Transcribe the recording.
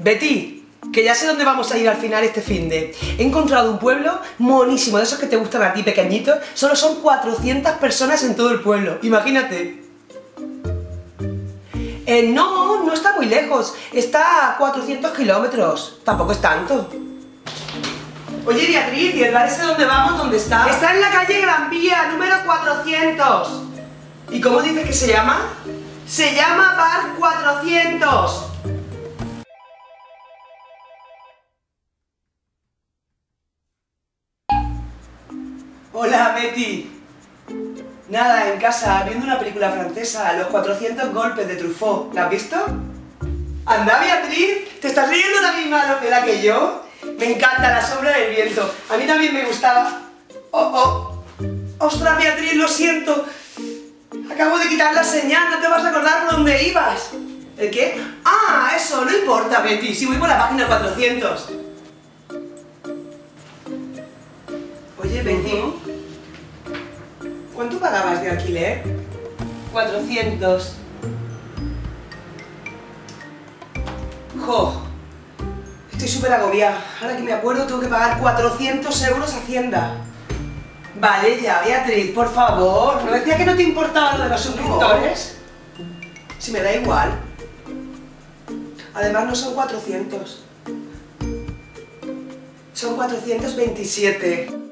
Betty, que ya sé dónde vamos a ir al final este finde. He encontrado un pueblo monísimo, de esos que te gustan a ti, pequeñitos. Solo son 400 personas en todo el pueblo, imagínate. No está muy lejos. Está a 400 kilómetros. Tampoco es tanto. Oye, Beatriz, ¿y el bar ese dónde vamos? ¿Dónde está? Está en la calle Gran Vía, número 400. ¿Y cómo dices que se llama? Se llama Bar 400. Hola, Betty. Nada, en casa, viendo una película francesa, Los 400 golpes de Truffaut. ¿La has visto? Anda, Beatriz, ¿te estás leyendo la misma novela que yo? Me encanta La sombra del viento. A mí también me gustaba. ¡Ostras, Beatriz, lo siento! Acabo de quitar la señal, no te vas a acordar por dónde ibas. ¿El qué? ¡Ah, eso! No importa, Betty, si voy por la página 400. Oye, Betty, ¿cuánto pagabas de alquiler? 400. ¡Jo! Estoy súper agobiada. Ahora que me acuerdo tengo que pagar 400 euros a Hacienda. Vale ya, Beatriz, por favor. ¿No decía que no te importaba lo de los suscriptores? Si me da igual. Además no son 400. Son 427.